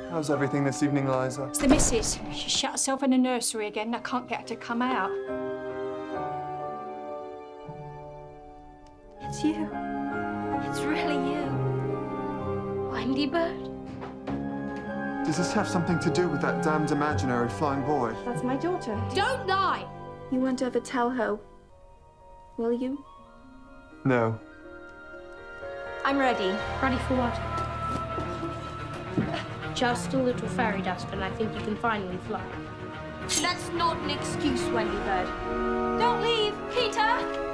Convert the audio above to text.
How's everything this evening, Liza? It's the missus. She shut herself in the nursery again and I can't get her to come out. It's you. It's really you. Wendy Bird. Does this have something to do with that damned imaginary flying boy? That's my daughter. Don't lie! You won't ever tell her, will you? No. I'm ready. Ready for what? Just a little fairy dust, and I think you can finally fly. That's not an excuse, Wendy Bird. Don't leave, Peter!